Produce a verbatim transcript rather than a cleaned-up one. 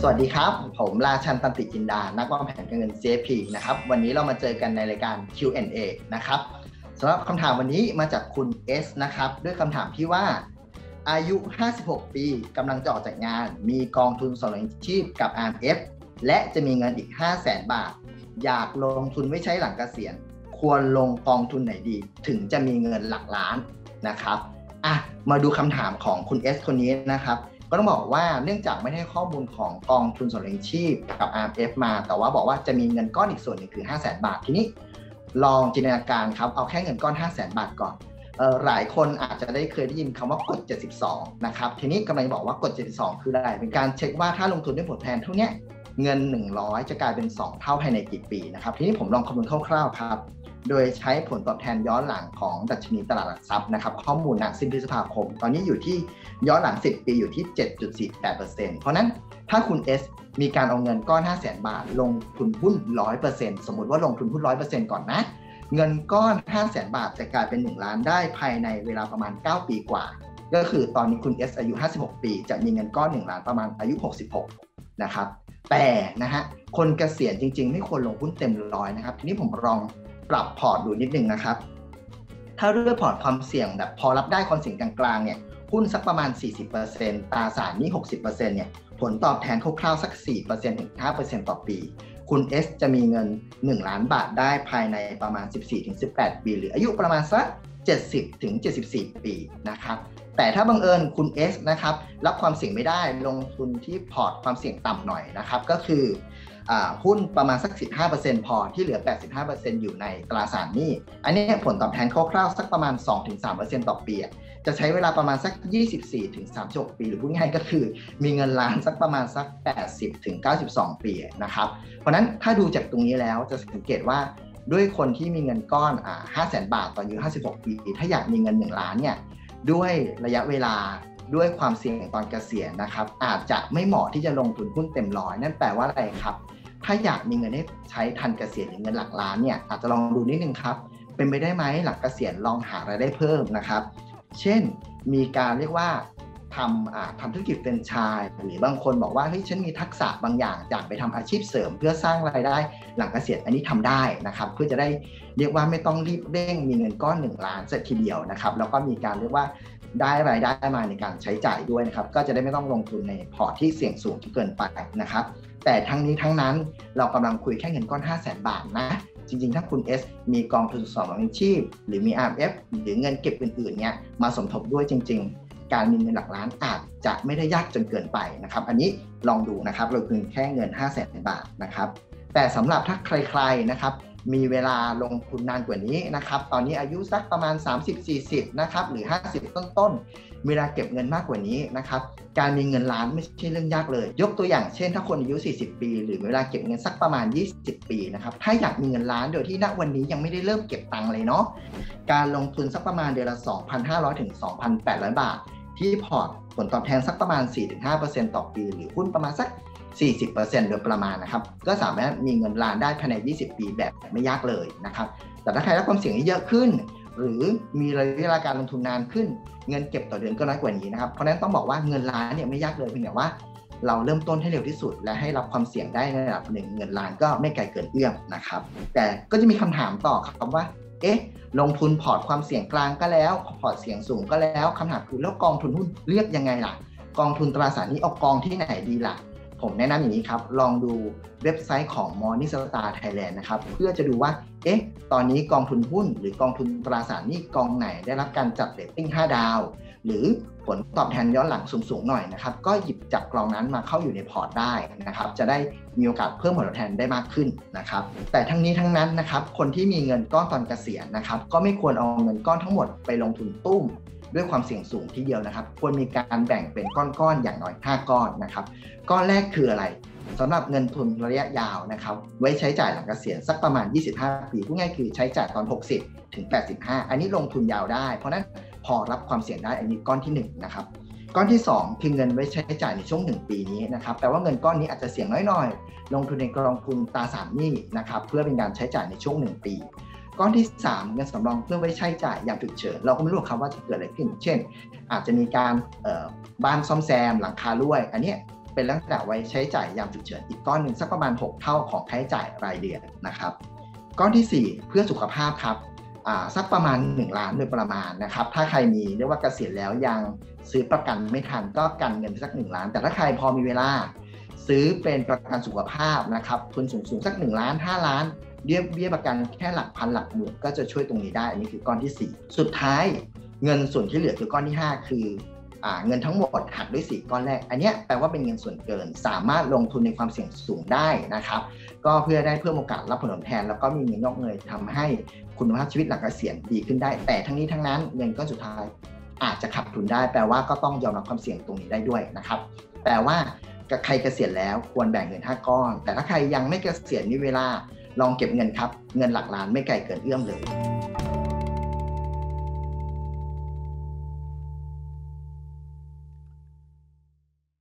สวัสดีครับผมราชันตันติจินดานักวางแผนการเงิน ซี เอฟ พี นะครับวันนี้เรามาเจอกันในรายการ คิว แอนด์ เอ นะครับสำหรับคำถามวันนี้มาจากคุณ S นะครับด้วยคำถามที่ว่าอายุห้าสิบหกปีกำลังจะออกจากงานมีกองทุนสำรองชีพกับ อาร์ เอ็ม เอฟ และจะมีเงินอีก ห้าแสน บาทอยากลงทุนไว้ใช้หลังเกษียณควรลงกองทุนไหนดีถึงจะมีเงินหลักล้านนะครับอ่ะมาดูคำถามของคุณ S คนนี้นะครับก็ต้องบอกว่าเนื่องจากไม่ได้ข้อมูลของกองทุนสำรองชีพกับ อาร์ เอ็ม เอฟ มาแต่ว่าบอกว่าจะมีเงินก้อนอีกส่วนหนึ่งคือ ห้าแสน บาททีนี้ลองจินตนาการครับเอาแค่เงินก้อน ห้าแสน บาทก่อนเอ่อหลายคนอาจจะได้เคยได้ยินคำว่ากฎเจ็ดสิบสองนะครับทีนี้กำลังบอกว่ากฎเจ็ดสิบสองคืออะไรเป็นการเช็คว่าถ้าลงทุนด้วยผลตอบแทนเท่านี้เงินหนึ่งร้อยจะกลายเป็นสองเท่าภายในกี่ปีนะครับทีนี้ผมลองคำนวณคร่าวๆครับโดยใช้ผลตอบแทนย้อนหลังของดัชนีตลาดหลักทรัพย์นะครับข้อมูลณสิ้นพฤษภาคมตอนนี้อยู่ที่ย้อนหลังสิบปีอยู่ที่ เจ็ดจุดสี่แปดเปอร์เซ็นต์ เพราะนั้นถ้าคุณ S มีการเอาเงินก้อน ห้าแสน บาทลงทุนหุ้น หนึ่งร้อยเปอร์เซ็นต์ สมมุติว่าลงทุนหุ้น หนึ่งร้อยเปอร์เซ็นต์ ก่อนนะเงินก้อน ห้าแสน บาทจะกลายเป็นหนึ่งล้านได้ภายในเวลาประมาณเก้าปีกว่าก็คือตอนนี้คุณ S อายุห้าสิบหกปีจะมีเงินก้อนหนึ่งล้านประมาณอายุหกสิบหกนะครับแต่นะฮะคนเกษียณจริงๆไม่ควรลงหุ้นเต็มร้อยนะครับทีนี้ผมลองปรับพอร์ตดูนิดนึงนะครับถ้าเลือกพอร์ตความเสี่ยงแบบพอรับได้ความเสี่ยงกลางๆเนี่ยหุ้นสักประมาณ สี่สิบเปอร์เซ็นต์ ตราสารหนี้ หกสิบเปอร์เซ็นต์ เนี่ยผลตอบแทนคร่าวๆสัก สี่เปอร์เซ็นต์ ถึง ห้าเปอร์เซ็นต์ ต่อปีคุณ S จะมีเงินหนึ่งล้านบาทได้ภายในประมาณ สิบสี่ถึงสิบแปด ปีหรืออายุประมาณสัก เจ็ดสิบถึงเจ็ดสิบสี่ ปีนะครับแต่ถ้าบังเอิญคุณ S นะครับรับความเสี่ยงไม่ได้ลงทุนที่พอร์ตความเสี่ยงต่ำหน่อยนะครับก็คือหุ้นประมาณสัก สิบห้าเปอร์เซ็นต์ พอที่เหลือ แปดสิบห้าเปอร์เซ็นต์ อยู่ในตราสารหนี้อันนี้ผลตอบแทนคร่าวๆสักประมาณ สองถึงสามเปอร์เซ็นต์ ต่อปีจะใช้เวลาประมาณสัก ยี่สิบสี่ถึงสามสิบหก ปีหรือพูดง่ายๆก็คือมีเงินล้านสักประมาณสัก แปดสิบถึงเก้าสิบสอง ปีนะครับเพราะนั้นถ้าดูจากตรงนี้แล้วจะสังเกตว่าด้วยคนที่มีเงินก้อนอ่า ห้าแสน บาทตอนอายุห้าสิบหกปีถ้าอยากมีเงินหนึ่งล้านเนี่ยด้วยระยะเวลาด้วยความเสี่ยงตอนเกษียณนะครับอาจจะไม่เหมาะที่จะลงทุนหุ้นเต็มร้อยนั่นแปลว่าอะไรครับถ้าอยากมีเงินให้ใช้ทันเกษียณหรือเงินหลักล้านเนี่ยอาจจะลองดูนิดนึงครับเป็นไปได้ไหมหลังเกษียณลองหารายได้เพิ่มนะครับเช่นมีการเรียกว่าทำอ่าทำธุรกิจแฟรนไชส์หรือบางคนบอกว่าเฮ้ยฉันมีทักษะบางอย่างอยากไปทำอาชีพเสริมเพื่อสร้างรายได้หลังเกษียณอันนี้ทำได้นะครับเพื่อจะได้เรียกว่าไม่ต้องรีบเร่งมีเงินก้อนหนึ่งล้านเสร็จทีเดียวนะครับแล้วก็มีการเรียกว่าได้รายได้มาในการใช้จ่ายด้วยนะครับก็จะได้ไม่ต้องลงทุนในพอร์ตที่เสี่ยงสูงที่เกินไปนะครับแต่ทั้งนี้ทั้งนั้นเรากำลังคุยแค่เงินก้อน ห้าแสน บาทนะจริงๆถ้าคุณ S มีกองทุนสำรองชีพหรือมี อาร์ เอ็ม เอฟ หรือเงินเก็บอื่นๆเนี่ยมาสมทบด้วยจริงๆการมีเงินหลักล้านอาจจะไม่ได้ยากจนเกินไปนะครับอันนี้ลองดูนะครับเราคุยแค่เงิน ห้าแสน บาทนะครับแต่สำหรับถ้าใครๆนะครับมีเวลาลงทุนนานกว่านี้นะครับตอนนี้อายุสักประมาณ สามสิบ สี่สิบ นะครับหรือห้าสิบต้นๆเวลาเก็บเงินมากกว่านี้นะครับการมีเงินล้านไม่ใช่เรื่องยากเลยยกตัวอย่างเช่นถ้าคนอายุสี่สิบปีหรือเวลาเก็บเงินสักประมาณยี่สิบปีนะครับถ้าอยากมีเงินล้านโดยที่ณวันนี้ยังไม่ได้เริ่มเก็บตังค์เลยเนาะการลงทุนสักประมาณเดือนละ สองพันห้าร้อย ถึง สองพันแปดร้อย บาทที่พอร์ตผลตอบแทนสักประมาณ สี่ถึงห้าเปอร์เซ็นต์ ต่อปีหรือหุ้นประมาณสัก สี่สิบเปอร์เซ็นต์ โดยประมาณนะครับก็สามารถมีเงินล้านได้ภายในยี่สิบปีแบบไม่ยากเลยนะครับแต่ถ้าใครรับความเสี่ยงเยอะขึ้นหรือมีระยะเวลาการลงทุนนานขึ้นเงินเก็บต่อเดือนก็น้อยกว่านี้นะครับเพราะฉะนั้นต้องบอกว่าเงินล้านเนี่ยไม่ยากเลยเพียงแต่ว่าเราเริ่มต้นให้เร็วที่สุดและให้รับความเสี่ยงได้ในระดับหนึ่งเงินล้านก็ไม่ไกลเกินเอื้อมนะครับแต่ก็จะมีคำถามต่อครับว่าเอ๊ะลงทุนพอร์ตความเสี่ยงกลางก็แล้วพอร์ตเสี่ยงสูงก็แล้วคำถามคือแล้วกองทุนหุ้นเลือกยังไงล่ะกองทุนตราสารหนี้เอากองที่ไหนดีล่ะผมแนะนำอย่างนี้ครับลองดูเว็บไซต์ของ Morningstar Thailand นะครับเพื่อจะดูว่าเอ๊ะตอนนี้กองทุนหุ้นหรือกองทุนตราสารหนี้กองไหนได้รับการจัดเรตติ้งห้าดาวหรือผลตอบแทนย้อนหลังสูงๆหน่อยนะครับก็หยิบจากกองนั้นมาเข้าอยู่ในพอร์ตได้นะครับจะได้มีโอกาสเพิ่มผลตอบแทนได้มากขึ้นนะครับแต่ทั้งนี้ทั้งนั้นนะครับคนที่มีเงินก้อนตอนเกษียณนะครับก็ไม่ควรเอาเงินก้อนทั้งหมดไปลงทุนตุ้มด้วยความเสี่ยงสูงทีเดียวนะครับควรมีการแบ่งเป็นก้อนๆอย่างน้อยห้าก้อนนะครับก้อนแรกคืออะไรสำหรับเงินทุนระยะยาวนะครับไว้ใช้จ่ายหลังเกษียณสักประมาณยี่สิบห้าปีพูดง่ายคือใช้จ่ายตอนหกสิบถึงแปดสิบห้าอันนี้ลงทุนยาวได้เพราะนั้นพอรับความเสี่ยงได้อันนี้ก้อนที่หนึ่งนะครับก้อนที่สองคือเงินไว้ใช้จ่ายในช่วงหนึ่งปีนี้นะครับแต่ว่าเงินก้อนนี้อาจจะเสี่ยงน้อยๆลงทุนในกองทุนตราสารหนี้นะครับเพื่อเป็นการใช้จ่ายในช่วงหนึ่งปีก้อนที่สามเงินสำรองเพื่อไว้ใช้จ่ายยามฉุกเฉินเราก็ไม่รู้ครับว่าจะเกิดอะไรขึ้นเช่นอาจจะมีการบ้านซ่อมแซมหลังคารั่วอันนี้เป็นลักษณะไว้ใช้จ่ายยามฉุกเฉินอีกก้อนหนึ่งสักประมาณหกเท่าของค่าใช้จ่ายรายเดือนนะครับก้อนที่สี่เพื่อสุขภาพครับสักประมาณหนึ่งล้านโดยประมาณนะครับถ้าใครมีเรียกว่าเกษียณแล้วยังซื้อประกันไม่ทันก็กันเงินสักหนึ่งล้านแต่ถ้าใครพอมีเวลาซื้อเป็นประกันสุขภาพนะครับทุนสูงสูงสักหนึ่งล้านห้าล้านเบี้ยเบี้ยประกันแค่หลักพันหลักหมื่นก็จะช่วยตรงนี้ได้อันนี้คือก้อนที่สี่สุดท้ายเงินส่วนที่เหลือคือก้อนที่ห้าคืออ่าเงินทั้งหมดหักด้วยสี่ก้อนแรกอันนี้แปลว่าเป็นเงินส่วนเกินสามารถลงทุนในความเสี่ยงสูงได้นะครับก็เพื่อได้เพิ่มโอกาสรับผลตอบแทนแล้วก็มีเงินงอกเงยทำให้คุณภาพชีวิตหลังเกษียณดีขึ้นได้แต่ทั้งนี้ทั้งนั้นเงินก้อนสุดท้ายอาจจะขาดทุนได้แปลว่าก็ต้องยอมรับความเสี่ยงตรงนี้ได้ด้วยนะครับแปลว่าใครเกษียณแล้วควรแบ่งเงินห้าก้อนแต่ถ้าใครยังไม่เกษียณมีเวลาลองเก็บเงินครับเงินหลักล้านไม่ไกลเกินเอื้อมเลย